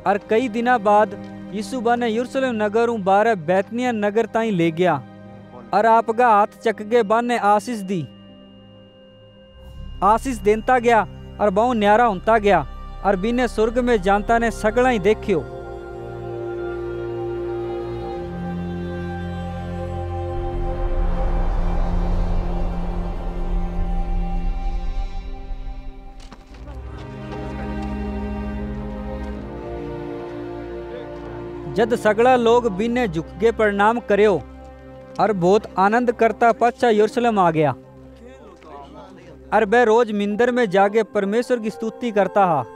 और कई दिना बाद यीशु बने यरूशलेम नगर ऊ बारे बैतनिया नगर ताई ले गया और आपका हाथ चकगे बाने आशीष दी। आशीष देता गया और बहु न्यारा होता गया और बिने स्वर्ग में जानता ने सगला ही देखियो। जद सगला लोग बिने झुकगे प्रणाम करयो और बहुत आनंद करता पाछा यरूशलेम आ गया और वह रोज मंदिर में जाके परमेश्वर की स्तुति करता हा।